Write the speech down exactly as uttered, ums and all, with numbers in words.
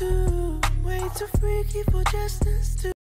too, way too freaky for just us two.